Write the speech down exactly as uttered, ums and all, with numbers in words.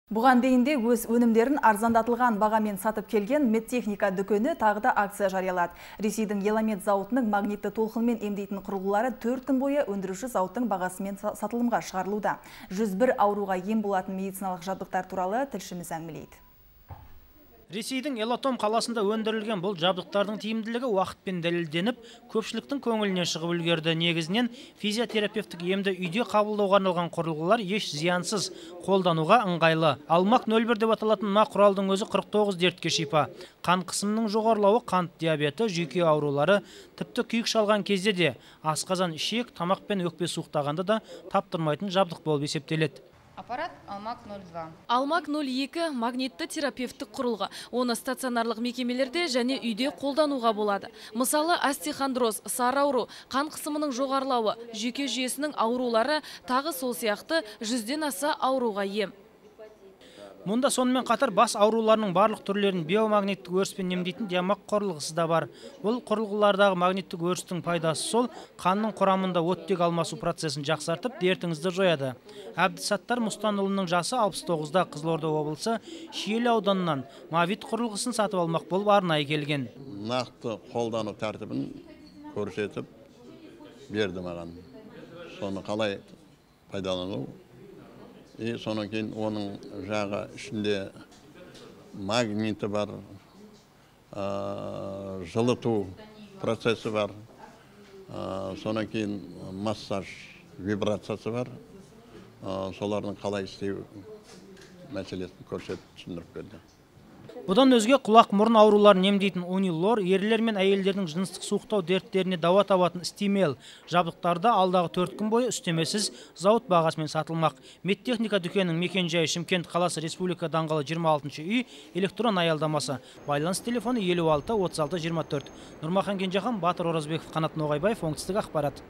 Бұған дейінде өз өнімдерін арзандатылған бағамен сатып келген медтехника дүкені тағы да акция жариялады. Ресейдің Еламет зауытының магнитті толқынмен емдейтін құрылғылары төрт күн бойы өндіруші зауыттың бағасымен сатылымға шығарылуда. жүз бір ауруға ем болатын медициналық жабдықтар туралы тілшіміз әңгімелейді. Ресейдің Элатом қаласында өндірілген бұл жабдықтардың тиімділігі уақытпен дәлелденіп, көпшіліктің көңіліне шығып үлгерді. Негізінен физиотерапевтік емді үйде қабылдауға арналған құрылғылар еш зиянсыз, қолдануға ыңғайлы. Алмак нөл бір деп аталатын мына құралдың өзі қырық тоғыз дертке шипа. Қан қысымының жоғарылауы, қант диабеті, жүйке аурулары, тіпті күйік шалған кезде де асқазан, ішек, тамақ пен өкпе суықтағанда да таптырмайтын жабдық болып есептеледі. Аппарат Алмак нөл два. Алмак нөл екі магнитті терапевтік құрылғы. Оны стационарлық мекемелерде және үйде қолдануға болады. Мысалы, остеохондроз, сары ауру, қан қысымының жоғарылауы, жүйке жүйесінің аурулары тағы сол сияқты жүзден аса ауруға ем. Мұнда сонымен қатар бас ауруларының барлық түрлерін биомагниттік өріспен емдейтін диамаг құрылғысы да бар. Бұл құрылғылардағы магниттік өрістің пайдасы сол, қанның құрамында оттек алмасу процесін жақсартып, дертіңізді жояды. Әбдісаттар Мұстанұлының жасы алпыс тоғызда, Қызылорда облысы Шиелі ауданынан Мавит құрылғысын сатып алмақ болып арнайы келген. Нақты қолдану тәртібін көрсетіп берді маған. Соны қалай пайдалану? И сонан кейін оның жағы ішінде магниті бар, жылыту процесі бар, сонан кейін массаж вибрациясы бар. Солардың қалай істеу мәселесін көрсетіп түсіндіріп берді. Бұдан өзге құлақ мұрын ауруларын емдейтін унилор, ерлер мен әйелдердің жыныстық суықтау дерттеріне дауа табатын стимел жабдықтарда алдағы төрт күн бойы үстемесіз зауыт бағасымен сатылмақ. Медтехника дүкенінің мекен-жайы Шымкент қаласы Республика даңғылы жиырма алтыншы үй, электрон аялдамасы. Байланыс телефоны елу алты отыз алты жиырма төрт. Нұрмахан Кенжехан, Батыр Оразбеков, Қанат Ноғайбаев, оңтүстік ақпарат.